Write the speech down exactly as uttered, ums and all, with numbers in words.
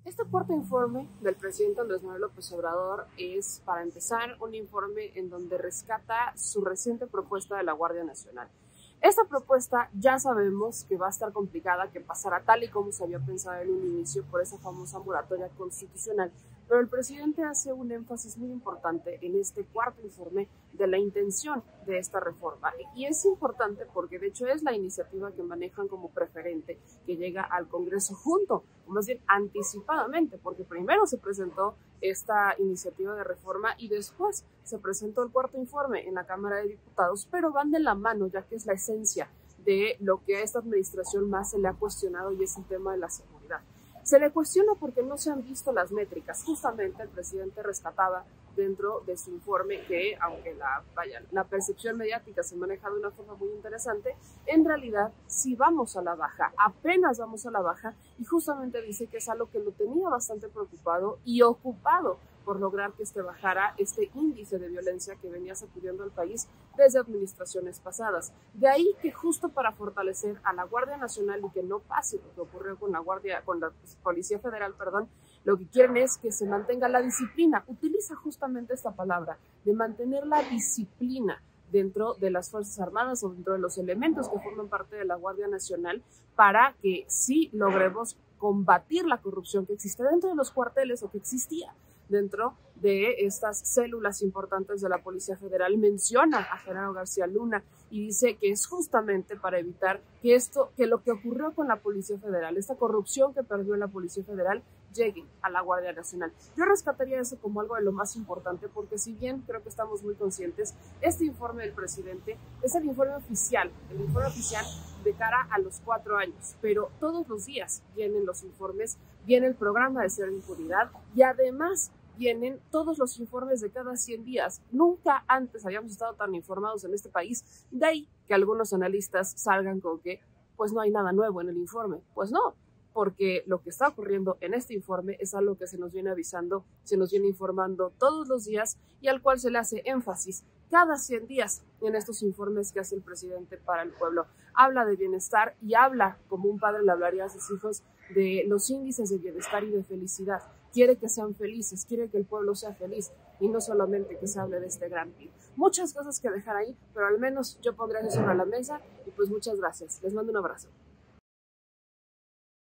Este cuarto informe del presidente Andrés Manuel López Obrador es, para empezar, un informe en donde rescata su reciente propuesta de la Guardia Nacional. Esta propuesta ya sabemos que va a estar complicada, que pasará tal y como se había pensado en un inicio por esa famosa moratoria constitucional, pero el presidente hace un énfasis muy importante en este cuarto informe de la intención de esta reforma. Y es importante porque de hecho es la iniciativa que manejan como preferente que llega al Congreso junto, o más bien anticipadamente, porque primero se presentó esta iniciativa de reforma y después se presentó el cuarto informe en la Cámara de Diputados, pero van de la mano, ya que es la esencia de lo que a esta administración más se le ha cuestionado y es el tema de la seguridad. Se le cuestiona porque no se han visto las métricas. Justamente el presidente rescataba dentro de su informe que, aunque la, vaya, la percepción mediática se maneja de una forma muy interesante, en realidad sí vamos a la baja, apenas vamos a la baja, y justamente dice que es algo que lo tenía bastante preocupado y ocupado por lograr que este bajara este índice de violencia que venía sacudiendo al país desde administraciones pasadas. De ahí que justo para fortalecer a la Guardia Nacional y que no pase lo que ocurrió con la Guardia, con la Policía Federal, perdón, lo que quieren es que se mantenga la disciplina. Utiliza justamente esta palabra, de mantener la disciplina dentro de las Fuerzas Armadas o dentro de los elementos que forman parte de la Guardia Nacional para que sí logremos combatir la corrupción que existe dentro de los cuarteles o que existía dentro de estas células importantes de la Policía Federal. Menciona a Genaro García Luna y dice que es justamente para evitar que esto, que lo que ocurrió con la Policía Federal, esta corrupción que perdió en la Policía Federal, llegue a la Guardia Nacional. Yo rescataría eso como algo de lo más importante, porque si bien creo que estamos muy conscientes, este informe del presidente es el informe oficial, el informe oficial de cara a los cuatro años, pero todos los días vienen los informes, viene el programa de cero impunidad y además vienen todos los informes de cada cien días. Nunca antes habíamos estado tan informados en este país, de ahí que algunos analistas salgan con que pues no hay nada nuevo en el informe. Pues no, porque lo que está ocurriendo en este informe es algo que se nos viene avisando, se nos viene informando todos los días y al cual se le hace énfasis cada cien días en estos informes que hace el presidente para el pueblo. Habla de bienestar y habla, como un padre le hablaría a sus hijos, de los índices de bienestar y de felicidad. Quiere que sean felices, quiere que el pueblo sea feliz y no solamente que se hable de este gran fin. Muchas cosas que dejar ahí, pero al menos yo pondré eso sobre la mesa y pues muchas gracias. Les mando un abrazo.